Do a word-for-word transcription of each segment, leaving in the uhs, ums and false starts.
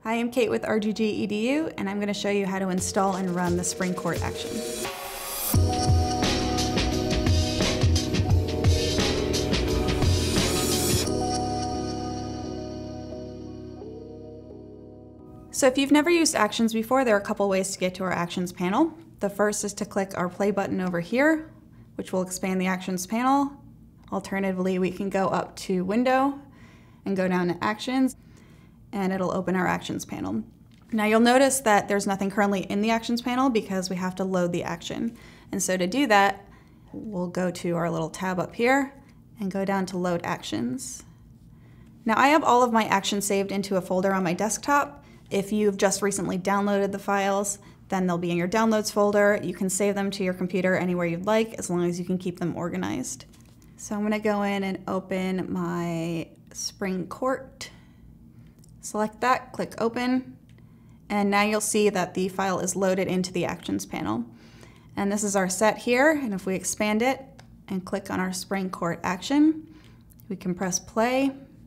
Hi, I'm Kate with R G G E D U, and I'm going to show you how to install and run the spring court action. So if you've never used Actions before, there are a couple ways to get to our Actions panel. The first is to click our play button over here, which will expand the Actions panel. Alternatively, we can go up to Window and go down to Actions, and it'll open our Actions panel. Now you'll notice that there's nothing currently in the Actions panel because we have to load the action. And so to do that, we'll go to our little tab up here and go down to Load Actions. Now I have all of my actions saved into a folder on my desktop. If you've just recently downloaded the files, then they'll be in your Downloads folder. You can save them to your computer anywhere you'd like, as long as you can keep them organized. So I'm going to go in and open my spring court. Select that, click Open, and now you'll see that the file is loaded into the Actions panel. And this is our set here, and if we expand it and click on our spring court action, we can press play.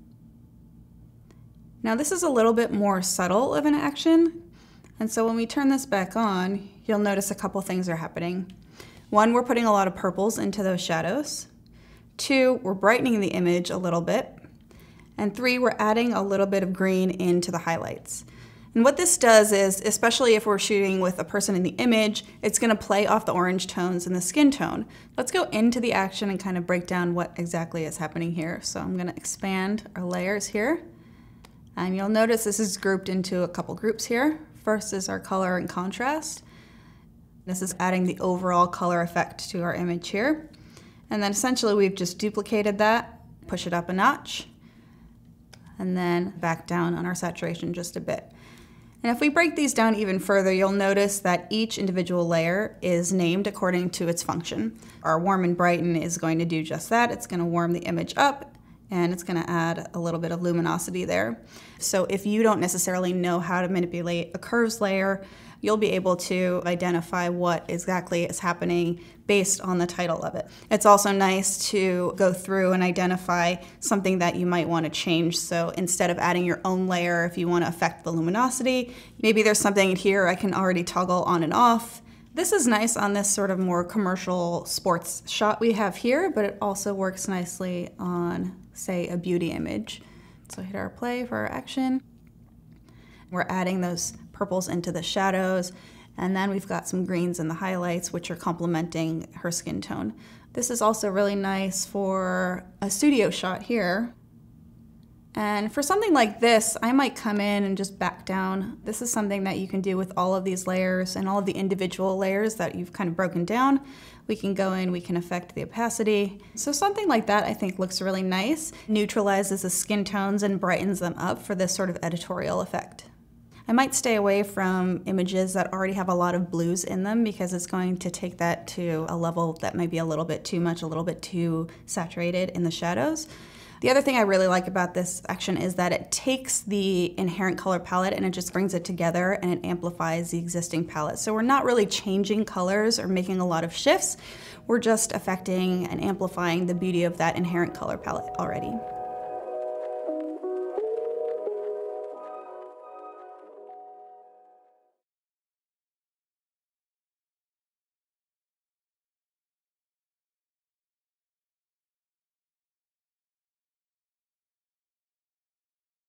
Now this is a little bit more subtle of an action, and so when we turn this back on, you'll notice a couple things are happening. One, we're putting a lot of purples into those shadows. Two, we're brightening the image a little bit. And three, we're adding a little bit of green into the highlights. And what this does is, especially if we're shooting with a person in the image, it's going to play off the orange tones and the skin tone. Let's go into the action and kind of break down what exactly is happening here. So I'm going to expand our layers here. And you'll notice this is grouped into a couple groups here. First is our color and contrast. This is adding the overall color effect to our image here. And then essentially we've just duplicated that, push it up a notch, and then back down on our saturation just a bit. And if we break these down even further, you'll notice that each individual layer is named according to its function. Our warm and brighten is going to do just that. It's going to warm the image up, and it's going to add a little bit of luminosity there. So if you don't necessarily know how to manipulate a curves layer, you'll be able to identify what exactly is happening based on the title of it. It's also nice to go through and identify something that you might want to change. So instead of adding your own layer, if you want to affect the luminosity, maybe there's something here I can already toggle on and off. This is nice on this sort of more commercial sports shot we have here, but it also works nicely on, say, a beauty image. So hit our play for our action. We're adding those purples into the shadows, and then we've got some greens in the highlights, which are complementing her skin tone. This is also really nice for a studio shot here. And for something like this, I might come in and just back down. This is something that you can do with all of these layers and all of the individual layers that you've kind of broken down. We can go in, we can affect the opacity. So something like that I think looks really nice. Neutralizes the skin tones and brightens them up for this sort of editorial effect. I might stay away from images that already have a lot of blues in them because it's going to take that to a level that might be a little bit too much, a little bit too saturated in the shadows. The other thing I really like about this action is that it takes the inherent color palette and it just brings it together and it amplifies the existing palette. So we're not really changing colors or making a lot of shifts. We're just affecting and amplifying the beauty of that inherent color palette already.